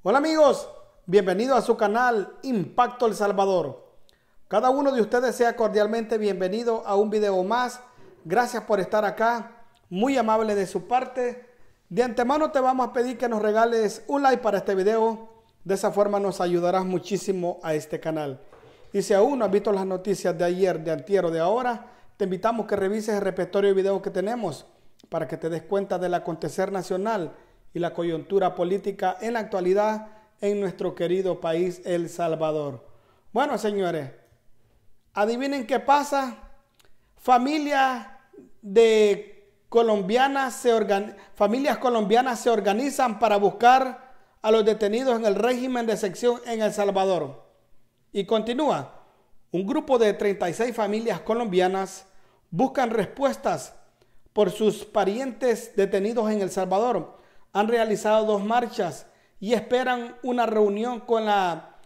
Hola amigos, bienvenidos a su canal Impacto El Salvador. Cada uno de ustedes sea cordialmente bienvenido a un video más. Gracias por estar acá, muy amable de su parte. De antemano te vamos a pedir que nos regales un like para este video. De esa forma nos ayudarás muchísimo a este canal. Y si aún no has visto las noticias de ayer, de antier o de ahora, te invitamos que revises el repertorio de videos que tenemos para que te des cuenta del acontecer nacional y la coyuntura política en la actualidad en nuestro querido país El Salvador. Bueno, señores, adivinen qué pasa. Familias colombianas se organizan para buscar a los detenidos en el régimen de excepción en El Salvador. Y continúa, un grupo de 36 familias colombianas buscan respuestas por sus parientes detenidos en El Salvador. Han realizado 2 marchas y esperan una reunión con la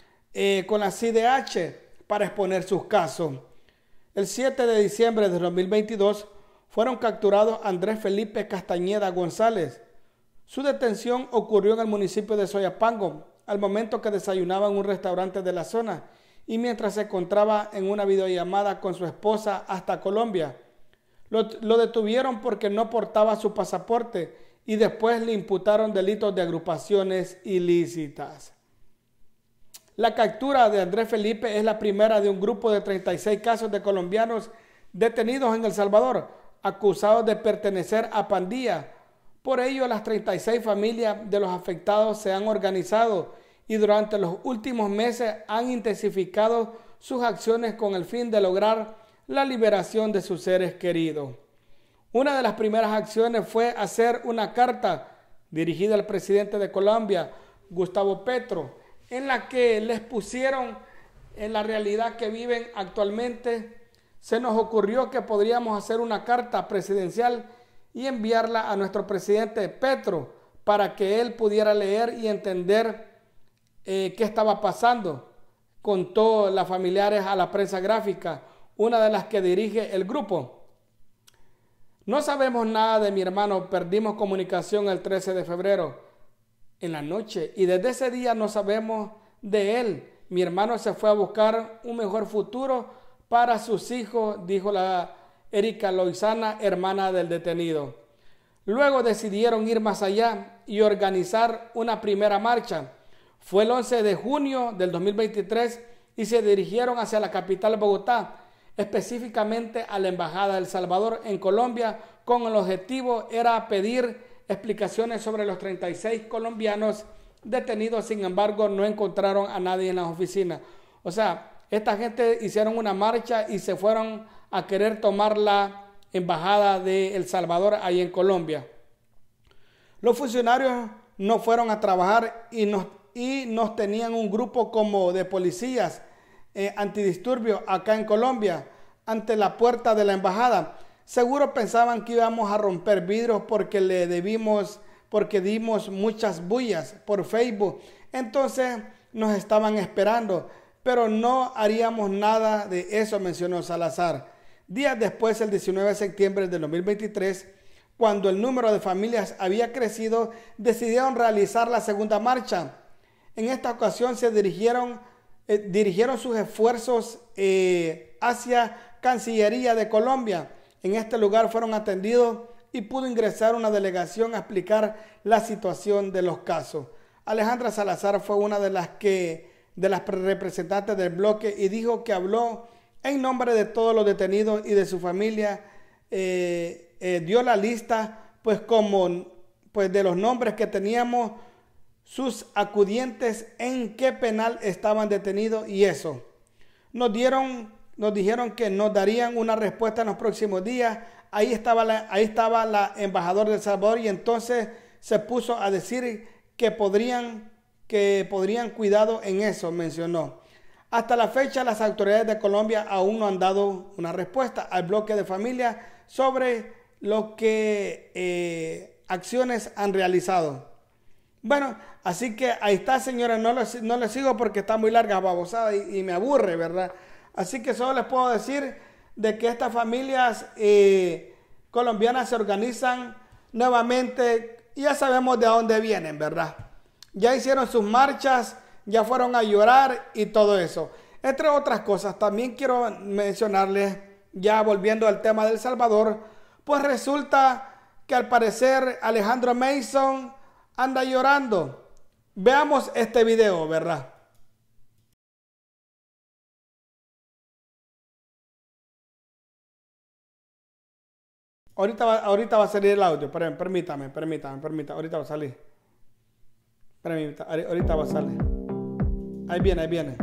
CIDH para exponer sus casos. El 7 de diciembre de 2022 fueron capturados Andrés Felipe Castañeda González. Su detención ocurrió en el municipio de Soyapango, al momento que desayunaba en un restaurante de la zona y mientras se encontraba en una videollamada con su esposa hasta Colombia. Lo detuvieron porque no portaba su pasaporte y después le imputaron delitos de agrupaciones ilícitas. La captura de Andrés Felipe es la primera de un grupo de 36 casos de colombianos detenidos en El Salvador, acusados de pertenecer a pandillas. Por ello, las 36 familias de los afectados se han organizado y durante los últimos meses han intensificado sus acciones con el fin de lograr la liberación de sus seres queridos. Una de las primeras acciones fue hacer una carta dirigida al presidente de Colombia, Gustavo Petro, en la que les pusieron en la realidad que viven actualmente. Se nos ocurrió que podríamos hacer una carta presidencial y enviarla a nuestro presidente Petro para que él pudiera leer y entender qué estaba pasando. Contó las familiares a la prensa gráfica, una de las que dirige el grupo. No sabemos nada de mi hermano, perdimos comunicación el 13 de febrero en la noche y desde ese día no sabemos de él. Mi hermano se fue a buscar un mejor futuro para sus hijos, dijo la Erika Loizana, hermana del detenido. Luego decidieron ir más allá y organizar una primera marcha. Fue el 11 de junio del 2023 y se dirigieron hacia la capital Bogotá, específicamente a la Embajada de El Salvador en Colombia, con el objetivo era pedir explicaciones sobre los 36 colombianos detenidos. Sin embargo, no encontraron a nadie en las oficinas. O sea, esta gente hicieron una marcha y se fueron a querer tomar la Embajada de El Salvador ahí en Colombia. Los funcionarios no fueron a trabajar y nos tenían un grupo como de policías antidisturbios acá en Colombia ante la puerta de la embajada. Seguro pensaban que íbamos a romper vidrios porque dimos muchas bullas por Facebook. Entonces nos estaban esperando, pero no haríamos nada de eso, mencionó Salazar. Días después, el 19 de septiembre de 2023, cuando el número de familias había crecido, decidieron realizar la segunda marcha. En esta ocasión se dirigieron sus esfuerzos hacia Cancillería de Colombia. En este lugar fueron atendidos y pudo ingresar una delegación a explicar la situación de los casos. Alejandra Salazar fue una de las representantes del bloque y dijo que habló en nombre de todos los detenidos y de su familia. Dio la lista de los nombres que teníamos, sus acudientes, en qué penal estaban detenidos y eso. Nos dijeron que nos darían una respuesta en los próximos días. Ahí estaba la embajadora de El Salvador y entonces se puso a decir que podrían cuidado en eso, mencionó. Hasta la fecha, las autoridades de Colombia aún no han dado una respuesta al bloque de familias sobre lo que acciones han realizado. Bueno, así que ahí está, señores. No le sigo porque está muy larga babosada y me aburre, ¿verdad? Así que solo les puedo decir de que estas familias colombianas se organizan nuevamente y ya sabemos de dónde vienen, ¿verdad? ya hicieron sus marchas, ya fueron a llorar y todo eso. Entre otras cosas, también quiero mencionarles, ya volviendo al tema de El Salvador, pues resulta que al parecer Alejandro Mason anda llorando. Veamos este video, ¿verdad? Ahorita va a salir el audio, permítame, ahorita va a salir. Ahorita va a salir. Ahí viene, ahí viene.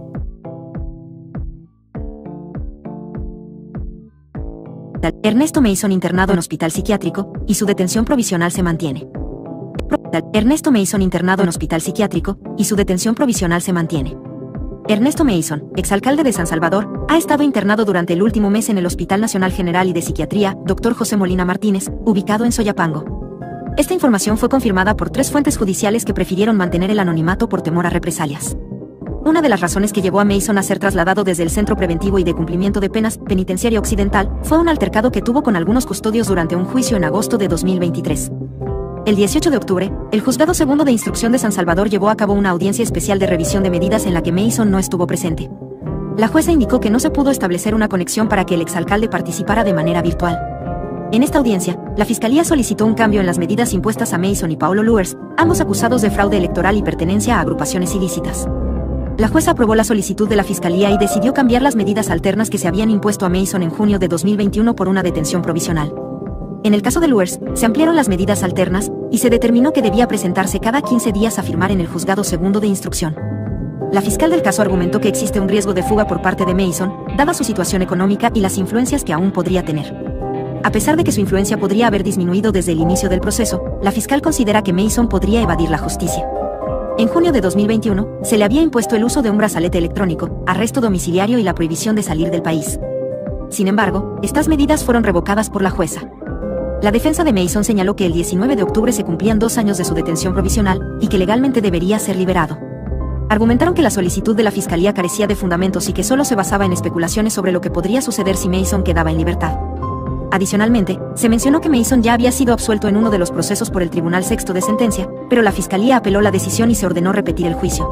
Ernesto Mason internado en hospital psiquiátrico y su detención provisional se mantiene. Ernesto Mason internado en hospital psiquiátrico y su detención provisional se mantiene. Ernesto Mason, exalcalde de San Salvador, ha estado internado durante el último mes en el Hospital Nacional General y de Psiquiatría, Dr. José Molina Martínez, ubicado en Soyapango. Esta información fue confirmada por 3 fuentes judiciales que prefirieron mantener el anonimato por temor a represalias. Una de las razones que llevó a Mason a ser trasladado desde el Centro Preventivo y de Cumplimiento de Penas Penitenciaria Occidental fue un altercado que tuvo con algunos custodios durante un juicio en agosto de 2023. El 18 de octubre, el Juzgado Segundo de Instrucción de San Salvador llevó a cabo una audiencia especial de revisión de medidas en la que Mason no estuvo presente. La jueza indicó que no se pudo establecer una conexión para que el exalcalde participara de manera virtual. En esta audiencia, la Fiscalía solicitó un cambio en las medidas impuestas a Mason y Paolo Luers, ambos acusados de fraude electoral y pertenencia a agrupaciones ilícitas. La jueza aprobó la solicitud de la Fiscalía y decidió cambiar las medidas alternas que se habían impuesto a Mason en junio de 2021 por una detención provisional. En el caso de Luers, se ampliaron las medidas alternas, y se determinó que debía presentarse cada 15 días a firmar en el Juzgado Segundo de Instrucción. La fiscal del caso argumentó que existe un riesgo de fuga por parte de Mason, dada su situación económica y las influencias que aún podría tener. A pesar de que su influencia podría haber disminuido desde el inicio del proceso, la fiscal considera que Mason podría evadir la justicia. En junio de 2021, se le había impuesto el uso de un brazalete electrónico, arresto domiciliario y la prohibición de salir del país. Sin embargo, estas medidas fueron revocadas por la jueza. La defensa de Mason señaló que el 19 de octubre se cumplían 2 años de su detención provisional y que legalmente debería ser liberado. Argumentaron que la solicitud de la Fiscalía carecía de fundamentos y que solo se basaba en especulaciones sobre lo que podría suceder si Mason quedaba en libertad. Adicionalmente, se mencionó que Mason ya había sido absuelto en uno de los procesos por el Tribunal Sexto de Sentencia, pero la Fiscalía apeló la decisión y se ordenó repetir el juicio.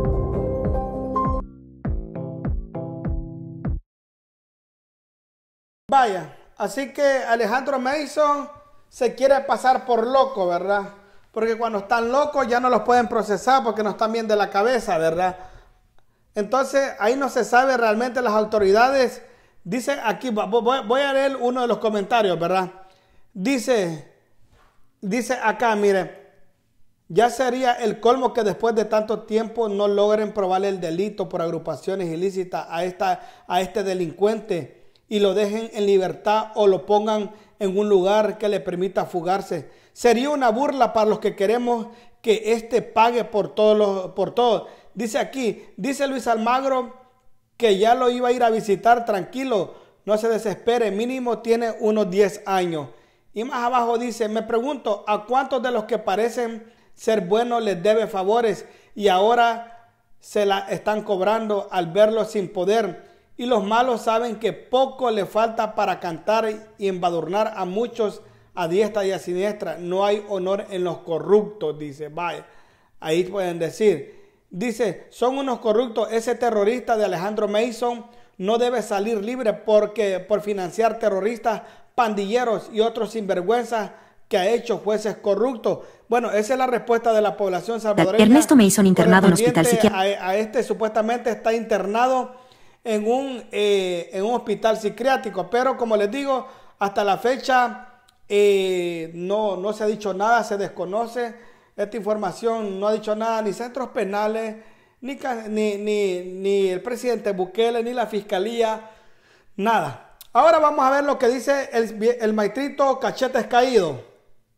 Vaya, así que Alejandro Mason se quiere pasar por loco, ¿verdad? Porque cuando están locos ya no los pueden procesar porque no están bien de la cabeza, ¿verdad? Entonces ahí no se sabe realmente las autoridades. Dice aquí, voy a leer uno de los comentarios, ¿verdad? Dice acá, mire, ya sería el colmo que después de tanto tiempo no logren probar el delito por agrupaciones ilícitas a este delincuente y lo dejen en libertad o lo pongan en un lugar que le permita fugarse. Sería una burla para los que queremos que éste pague por todo. Dice aquí, dice Luis Almagro que ya lo iba a ir a visitar, tranquilo, no se desespere, mínimo tiene unos 10 años. Y más abajo dice, me pregunto, ¿a cuántos de los que parecen ser buenos les debe favores y ahora se la están cobrando al verlos sin poder? Y los malos saben que poco le falta para cantar y embadurnar a muchos a diestra y a siniestra. No hay honor en los corruptos, dice. Vaya, ahí pueden decir. Dice, son unos corruptos. Ese terrorista de Alejandro Mason no debe salir libre porque por financiar terroristas, pandilleros y otros sinvergüenzas que ha hecho jueces corruptos. Bueno, esa es la respuesta de la población salvadoreña. Ernesto Mason internado en hospital psiquiátrico. A este supuestamente está internado en un hospital psiquiátrico, pero como les digo, hasta la fecha no se ha dicho nada, se desconoce esta información, no ha dicho nada ni centros penales, ni el presidente Bukele, ni la fiscalía, nada. Ahora vamos a ver lo que dice el maestrito Cachetes Caído.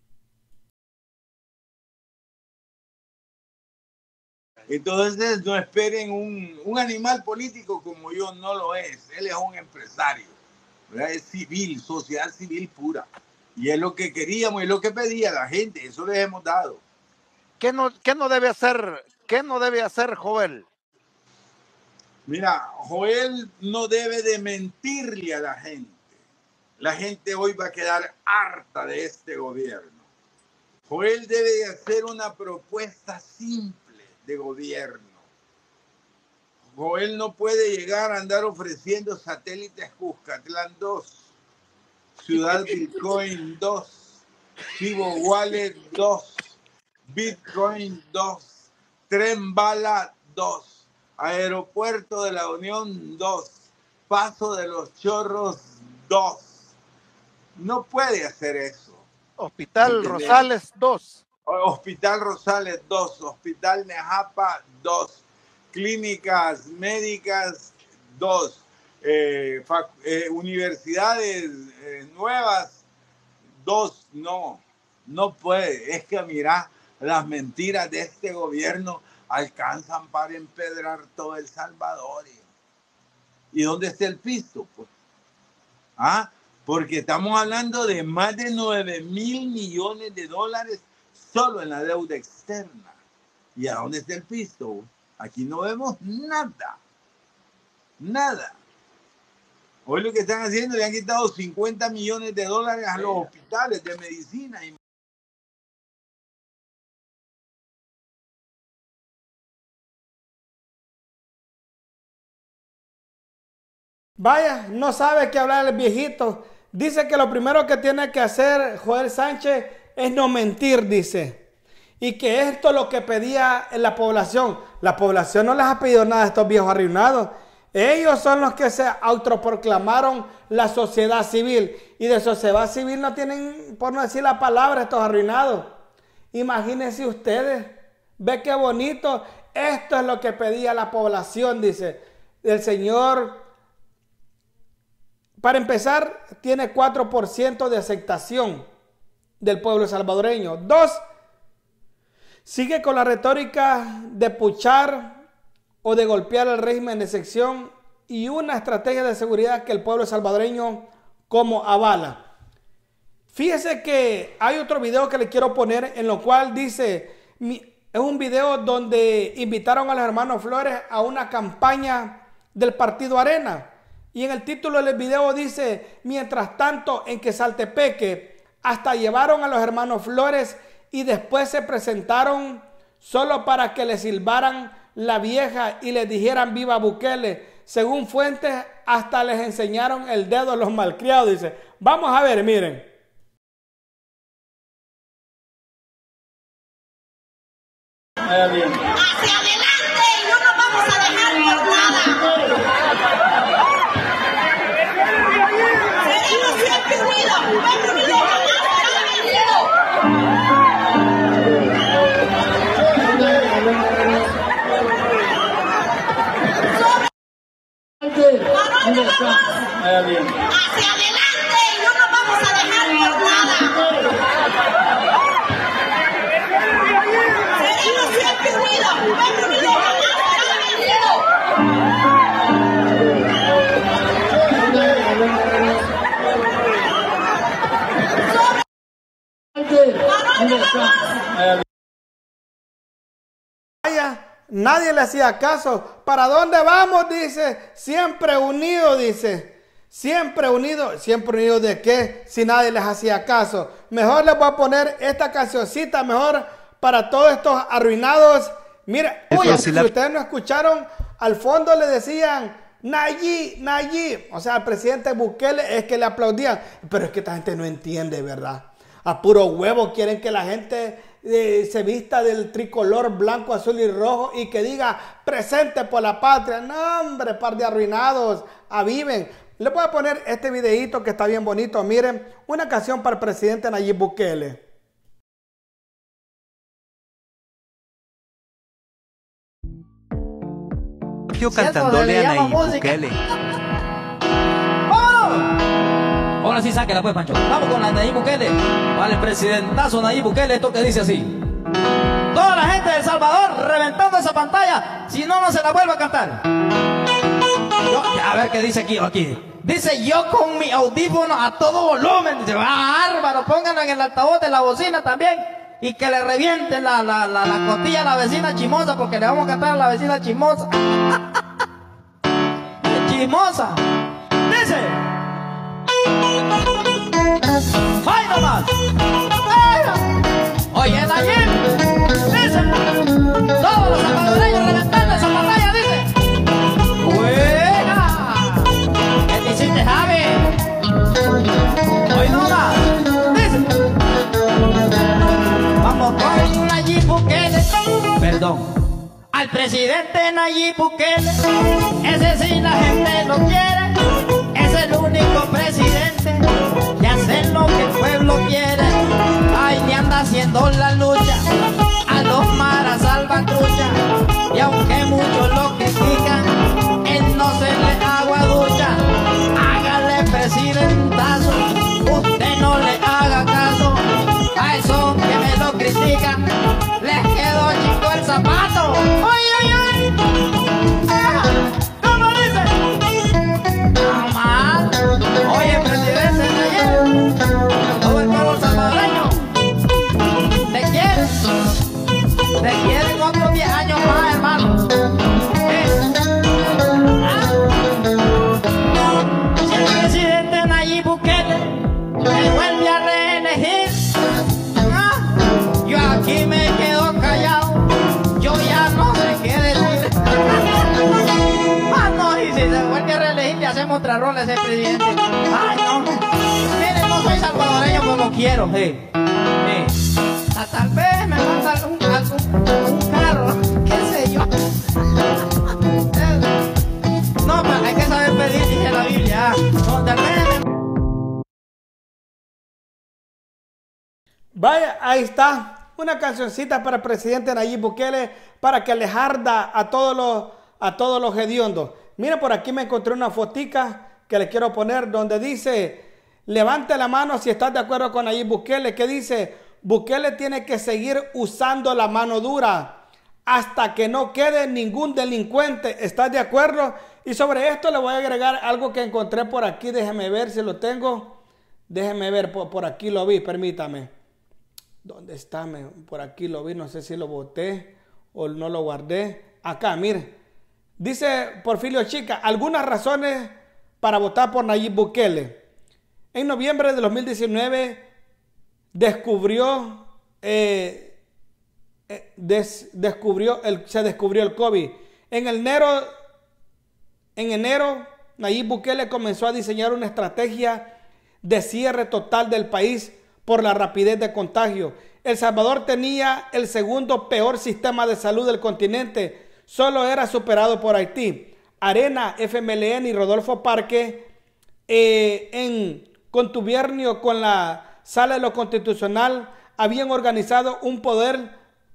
Entonces no esperen un animal político como yo, no lo es. Él es un empresario, ¿verdad? Es civil, sociedad civil pura. Y es lo que queríamos, es lo que pedía la gente, eso les hemos dado. ¿Qué no debe hacer Joel? Mira, Joel no debe de mentirle a la gente. La gente hoy va a quedar harta de este gobierno. Joel debe de hacer una propuesta simple de gobierno. Joel no puede llegar a andar ofreciendo satélites Cuscatlán 2, Ciudad Bitcoin 2, Fibo Wallet 2, Bitcoin 2, Tren Bala 2, Aeropuerto de la Unión 2, Paso de los Chorros 2. No puede hacer eso. Hospital Rosales 2. Hospital Rosales 2, Hospital Nejapa 2, Clínicas Médicas 2, universidades nuevas 2. No puede. Es que mira, las mentiras de este gobierno alcanzan para empedrar todo El Salvador. ¿Y dónde está el pisto? Pues, porque estamos hablando de más de 9,000 millones de dólares solo en la deuda externa. ¿Y a dónde está el pisto? Aquí no vemos nada. Nada. Hoy lo que están haciendo, le han quitado 50 millones de dólares a los hospitales de medicina. Vaya, no sabe qué hablar el viejito. Dice que lo primero que tiene que hacer Joel Sánchez es no mentir, dice. Y que esto es lo que pedía la población. La población no les ha pedido nada a estos viejos arruinados. Ellos son los que se autoproclamaron la sociedad civil. Y de sociedad civil no tienen, por no decir la palabra, estos arruinados. Imagínense ustedes. Ve qué bonito. Esto es lo que pedía la población, dice el señor. Para empezar, tiene 4% de aceptación del pueblo salvadoreño. 2, sigue con la retórica de puchar o de golpear el régimen de excepción y una estrategia de seguridad que el pueblo salvadoreño como avala. Fíjese que hay otro video que le quiero poner en lo cual dice, es un video donde invitaron a los hermanos Flores a una campaña del partido Arena. Y en el título del video dice, mientras tanto en Quesaltepeque hasta llevaron a los hermanos Flores y después se presentaron solo para que les silbaran la vieja y les dijeran viva Bukele. Según fuentes, hasta les enseñaron el dedo a los malcriados. Dice, vamos a ver, miren. Hacia adelante y no nos vamos a dejar por nada. Seremos siempre unidos. Pueblo unido jamás vencido. Hacia adelante y no nos vamos a dejar por nada. Seremos siempre unidos. Pueblo unido jamás vencido. Vaya, nadie le hacía caso. ¿Para dónde vamos? Dice, siempre unido, dice. Siempre unido. ¿Siempre unido de qué? Si nadie les hacía caso. Mejor les voy a poner esta cancioncita, mejor para todos estos arruinados. Mira, uy, si ustedes no escucharon, al fondo le decían, Nayib, Nayib. O sea, al presidente Bukele es que le aplaudían. Pero es que esta gente no entiende, ¿verdad? A puro huevo quieren que la gente se vista del tricolor blanco, azul y rojo y que diga presente por la patria. No, hombre, par de arruinados, aviven. Les voy a poner este videito que está bien bonito. Miren, una canción para el presidente Nayib Bukele. Yo cantándole a Nayib Bukele. Ahora sí sáquela pues, Pancho. Vamos con la Nayib Bukele. Vale, presidentazo Nayib Bukele, esto que dice así. Toda la gente de El Salvador reventando esa pantalla, si no, no se la vuelvo a cantar. A ver qué dice aquí. Dice yo con mi audífono a todo volumen. Dice, bárbaro, pónganlo en el altavoz de la bocina también. Y que le revienten la costilla a la vecina chismosa, porque le vamos a cantar a la vecina chismosa. Chismosa. Dice. ¡Ay, nomás! Oye, Nayib, dice, todos los salvadoreños reventando esa pantalla, dice. ¡Buena! ¿Qué te hiciste, Javi? Hoy no más, dice. Vamos con Nayib Bukele. Perdón. Al presidente Nayib Bukele, ese sí la gente lo quiere, es el único presidente que hace lo que el pueblo quiere. Ay, le anda haciendo la lucha a los maras salvatrucha, y aunque muchos lo critican, él no se le agua ducha. Hágale presidentazo, usted no le haga caso a esos que me lo critican, les quedó chico el zapato. ¿Cómo dice? Mamá. Oye, presidente Nayib, todo el pueblo salvadoreño te quieren otros 10 años más, hermano. Si el presidente Nayib Bukele me vuelve a reelegir, yo aquí me quedo callado, yo ya no sé qué decir. Ah, no, y si se vuelve a reelegir, le hacemos otra rola a ese presidente. Ay, no. Miren, no soy salvadoreño como quiero. Tal vez me manda un carro, qué sé yo. No, pero hay que saber pedir, dice la Biblia. No, tal vez Vaya, ahí está. Una cancioncita para el presidente Nayib Bukele para que les arda a todos los hediondos. Miren, por aquí me encontré una fotica que les quiero poner donde dice, levante la mano si estás de acuerdo con Nayib Bukele, que dice, Bukele tiene que seguir usando la mano dura hasta que no quede ningún delincuente. ¿Estás de acuerdo? Y sobre esto le voy a agregar algo que encontré por aquí. Déjeme ver si lo tengo. Déjeme ver, por aquí lo vi, permítame. ¿Dónde está? Por aquí lo vi, no sé si lo boté o no lo guardé. Acá, mire. Dice Porfirio Chica, algunas razones para votar por Nayib Bukele. En noviembre de 2019 se descubrió el COVID. En enero, Nayib Bukele comenzó a diseñar una estrategia de cierre total del país por la rapidez de contagio. El Salvador tenía el segundo peor sistema de salud del continente. Solo era superado por Haití. Arena, FMLN y Rodolfo Parque, en contubernio con la Sala de lo Constitucional, habían organizado un poder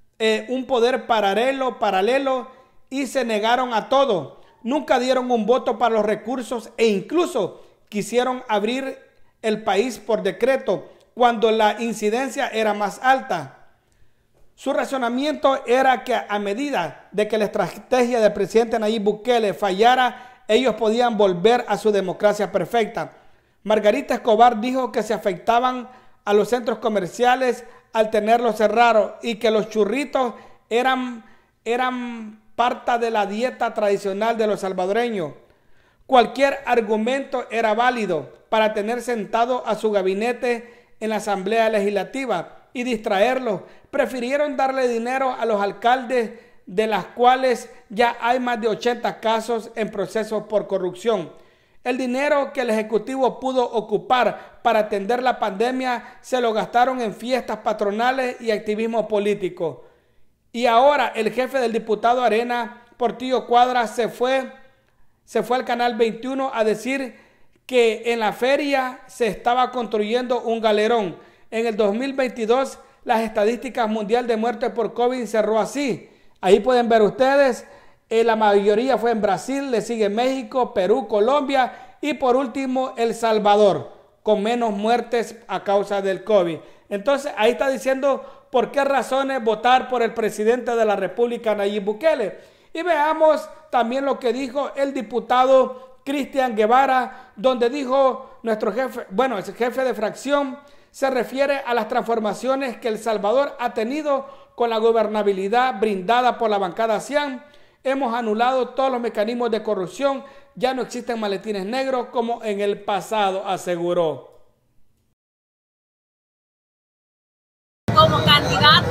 paralelo y se negaron a todo. Nunca dieron un voto para los recursos e incluso quisieron abrir el país por decreto cuando la incidencia era más alta. Su razonamiento era que a medida de que la estrategia del presidente Nayib Bukele fallara, ellos podían volver a su democracia perfecta. Margarita Escobar dijo que se afectaban a los centros comerciales al tenerlos cerrados y que los churritos eran parte de la dieta tradicional de los salvadoreños. Cualquier argumento era válido para tener sentado a su gabinete en la Asamblea Legislativa y distraerlos. Prefirieron darle dinero a los alcaldes, de las cuales ya hay más de 80 casos en proceso por corrupción. El dinero que el Ejecutivo pudo ocupar para atender la pandemia se lo gastaron en fiestas patronales y activismo político. Y ahora el jefe del diputado Arena, Portillo Cuadra, se fue al Canal 21 a decir que en la feria se estaba construyendo un galerón. En el 2022, las estadísticas mundial de muertes por COVID cerró así. Ahí pueden ver ustedes, la mayoría fue en Brasil, le sigue México, Perú, Colombia y por último El Salvador, con menos muertes a causa del COVID. Entonces ahí está diciendo por qué razones votar por el presidente de la República, Nayib Bukele. Y veamos también lo que dijo el diputado Cristian Guevara, donde dijo nuestro jefe, bueno, el jefe de fracción, se refiere a las transformaciones que El Salvador ha tenido con la gobernabilidad brindada por la bancada Cian. Hemos anulado todos los mecanismos de corrupción, ya no existen maletines negros como en el pasado, aseguró. Como candidato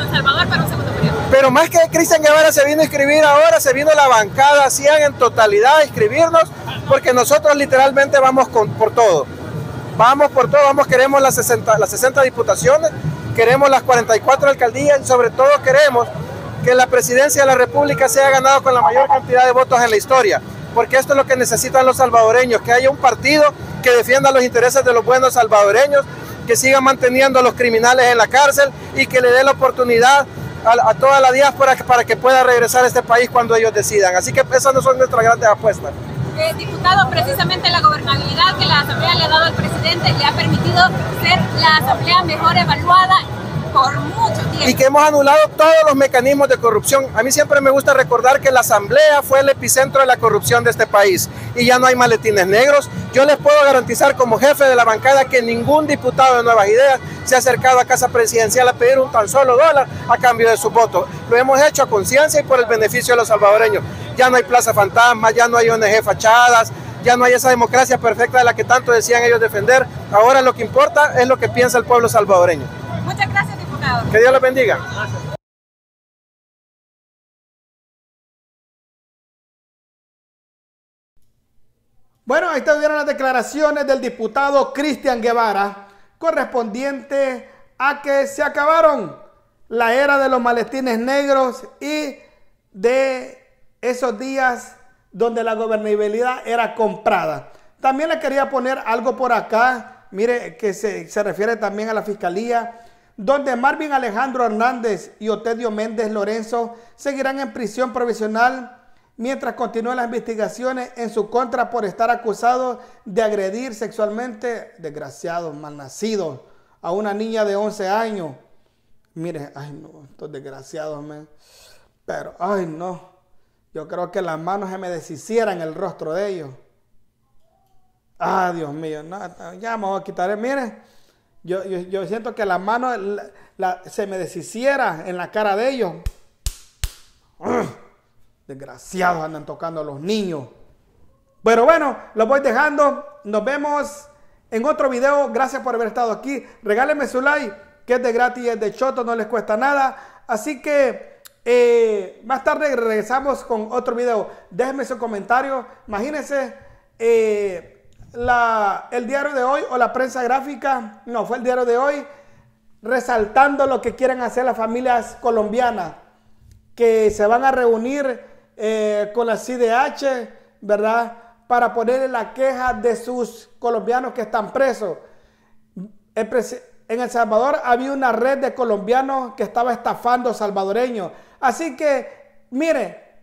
San Salvador para un segundo periodo. Pero más que Cristian Guevara se vino a inscribir ahora, se vino la bancada 100 en totalidad a inscribirnos, porque nosotros literalmente vamos por todo. Vamos por todo, queremos las 60 diputaciones, queremos las 44 alcaldías y sobre todo queremos que la presidencia de la República sea ganada con la mayor cantidad de votos en la historia, porque esto es lo que necesitan los salvadoreños, que haya un partido que defienda los intereses de los buenos salvadoreños, que siga manteniendo a los criminales en la cárcel y que le dé la oportunidad a toda la diáspora para que pueda regresar a este país cuando ellos decidan. Así que esas no son nuestras grandes apuestas. Diputado, precisamente la gobernabilidad que la Asamblea le ha dado al presidente le ha permitido ser la Asamblea mejor evaluada por mucho tiempo. Y que hemos anulado todos los mecanismos de corrupción. A mí siempre me gusta recordar que la Asamblea fue el epicentro de la corrupción de este país y ya no hay maletines negros. Yo les puedo garantizar como jefe de la bancada que ningún diputado de Nuevas Ideas se ha acercado a Casa Presidencial a pedir un tan solo dólar a cambio de su voto. Lo hemos hecho a conciencia y por el beneficio de los salvadoreños. Ya no hay plaza fantasma, ya no hay ONG fachadas, ya no hay esa democracia perfecta de la que tanto decían ellos defender. Ahora lo que importa es lo que piensa el pueblo salvadoreño. Muchas gracias, diputado. Que Dios los bendiga. Bueno, ahí estuvieron las declaraciones del diputado Cristian Guevara, correspondiente a que se acabaron la era de los maletines negros y de esos días donde la gobernabilidad era comprada. También le quería poner algo por acá, mire, que se refiere también a la Fiscalía, donde Marvin Alejandro Hernández y Otedio Méndez Lorenzo seguirán en prisión provisional mientras continúan las investigaciones en su contra por estar acusados de agredir sexualmente, desgraciados, malnacidos, a una niña de 11 años. Mire, ay no, estos desgraciados, pero ay no, yo creo que las manos se me deshicieran el rostro de ellos. Ah, Dios mío, no, ya me voy a quitar, mire, yo siento que las manos se me deshiciera en la cara de ellos. Desgraciados andan tocando a los niños. Pero bueno, los voy dejando. Nos vemos en otro video. Gracias por haber estado aquí. Regálenme su like, que es de gratis y es de choto, no les cuesta nada. Así que más tarde regresamos con otro video. Déjenme su comentario. Imagínense el diario de hoy o la prensa gráfica. No, fue el diario de hoy, resaltando lo que quieren hacer las familias colombianas, que se van a reunir con la CIDH, ¿verdad?, para ponerle la queja de sus colombianos que están presos. En El Salvador había una red de colombianos que estaba estafando salvadoreños. Así que, mire,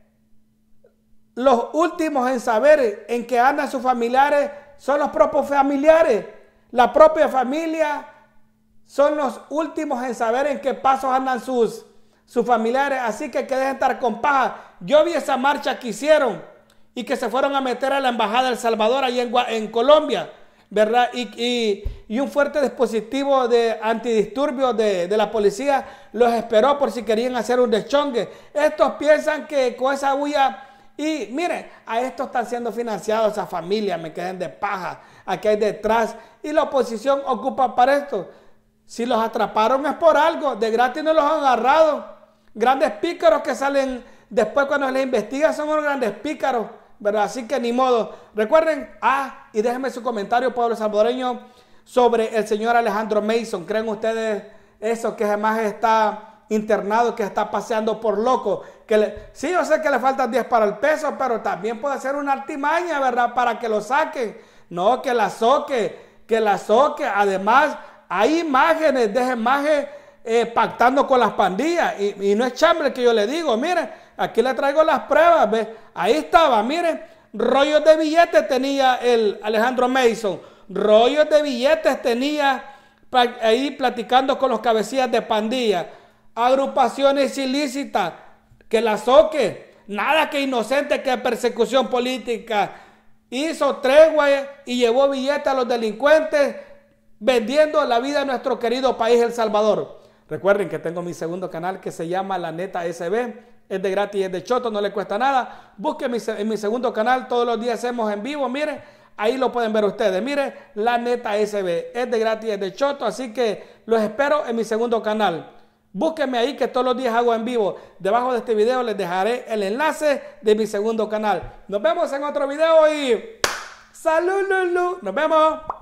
los últimos en saber en qué andan sus familiares son los propios familiares. La propia familia son los últimos en saber en qué pasos andan sus familiares, así que dejen estar con paja. Yo vi esa marcha que hicieron y que se fueron a meter a la embajada de El Salvador ahí en Colombia, ¿verdad? Y un fuerte dispositivo de antidisturbios de la policía los esperó por si querían hacer un deschongue. Estos piensan que con esa bulla, y miren, a estos están siendo financiados esas familias, me queden de paja, aquí hay detrás, y la oposición ocupa para esto. Si los atraparon es por algo, de gratis no los han agarrado. Grandes pícaros que salen después cuando les investigan son unos grandes pícaros, ¿verdad? Así que ni modo. Recuerden, y déjenme su comentario, pueblo salvadoreño, sobre el señor Alejandro Mason. ¿Creen ustedes eso, que además está internado, que está paseando por loco? Sí, yo sé que le faltan 10 para el peso, pero también puede ser una artimaña, ¿verdad?, para que lo saquen. No, que la soque. Además, hay imágenes, pactando con las pandillas, y no es chambre que yo le digo. Miren, aquí le traigo las pruebas, ¿ve? Ahí estaba, miren, rollos de billetes tenía el Alejandro Mason, rollos de billetes tenía ahí platicando con los cabecillas de pandilla, agrupaciones ilícitas, que la soque, nada que inocente, que persecución política. Hizo tregua y llevó billetes a los delincuentes, vendiendo la vida de nuestro querido país, El Salvador. Recuerden que tengo mi segundo canal que se llama La Neta SB. Es de gratis, es de choto, no le cuesta nada. Busquen en mi segundo canal, todos los días hacemos en vivo. Miren, ahí lo pueden ver ustedes. Miren, La Neta SB. Es de gratis, es de choto, así que los espero en mi segundo canal. Búsquenme ahí que todos los días hago en vivo. Debajo de este video les dejaré el enlace de mi segundo canal. Nos vemos en otro video y ¡salud, Lulu! Nos vemos.